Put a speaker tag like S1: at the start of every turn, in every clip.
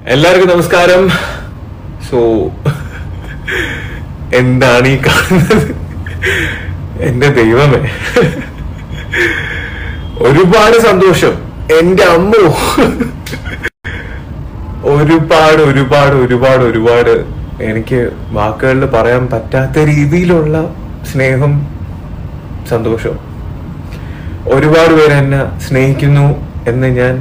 S1: എല്ലാവർക്കും നമസ്കാരം. സോ എന്താണ് ഈ കാണുന്നത്? എന്റെ ദൈവമേ, ഒരുപാട് സന്തോഷം. എന്റെ അമ്മോ, ഒരുപാട് ഒരുപാട് ഒരുപാട് ഒരുപാട് എനിക്ക് വാക്കുകളിൽ പറയാൻ പറ്റാത്ത രീതിയിലുള്ള സ്നേഹം, സന്തോഷം. ഒരുപാട് പേര് എന്നെ സ്നേഹിക്കുന്നു എന്ന് ഞാൻ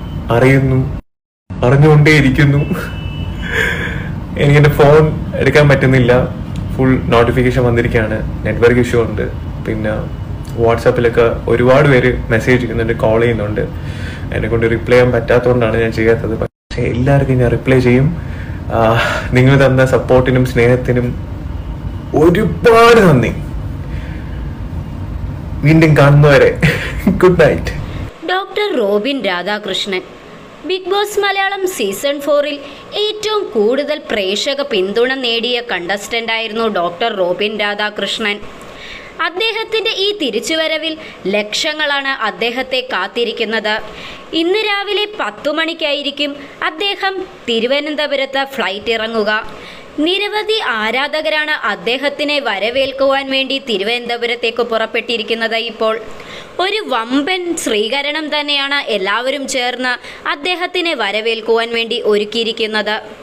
S1: അറിഞ്ഞുകൊണ്ടേയിരിക്കുന്നു. എനിക്ക് എന്റെ ഫോൺ എടുക്കാൻ പറ്റുന്നില്ല, ഫുൾ നോട്ടിഫിക്കേഷൻ വന്നിരിക്കുകയാണ്. നെറ്റ്വർക്ക് ഇഷ്യൂ ഉണ്ട്. പിന്നെ വാട്സാപ്പിലൊക്കെ ഒരുപാട് പേര് മെസ്സേജ് ചെയ്യുന്നുണ്ട്, കോൾ ചെയ്യുന്നുണ്ട്. എന്നെ കൊണ്ട് റിപ്ലൈ ചെയ്യാൻ പറ്റാത്തതുകൊണ്ടാണ് ഞാൻ ചെയ്യാത്തത്. പക്ഷെ എല്ലാവർക്കും ഞാൻ റിപ്ലൈ ചെയ്യും. നിങ്ങൾ തന്ന സപ്പോർട്ടിനും സ്നേഹത്തിനും ഒരുപാട് നന്ദി. വീണ്ടും കാണുന്നവരെ good night.
S2: Doctor Robin Radhakrishnan Bigg Boss Malayalam season 4-ൽ ഏറ്റവും കൂടുതൽ പ്രേക്ഷക പിന്തുണ നേടിയ കണ്ടസ്റ്റന്റ് ആയിരുന്നു ഡോക്ടർ റോബിൻ രാധാകൃഷ്ണൻ. അദ്ദേഹത്തിൻ്റെ ഈ തിരിച്ചുവരവിൽ ലക്ഷങ്ങളാണ് അദ്ദേഹത്തെ കാത്തിരിക്കുന്നത്. ഇന്ന് രാവിലെ 10 മണിക്കായിരിക്കും അദ്ദേഹം തിരുവനന്തപുരത്ത് ഫ്ലൈറ്റ് ഇറങ്ങുക. നിരവധി ആരാധകരാണ് അദ്ദേഹത്തിനെ വരവേൽക്കുവാൻ വേണ്ടി തിരുവനന്തപുരത്തേക്ക് പുറപ്പെട്ടിരിക്കുന്നത്. ഇപ്പോൾ ഒരു വമ്പൻ സ്വീകരണം തന്നെയാണ് എല്ലാവരും ചേർന്ന് അദ്ദേഹത്തിനെ വരവേൽക്കുവാൻ വേണ്ടി ഒരുക്കിയിരിക്കുന്നത്.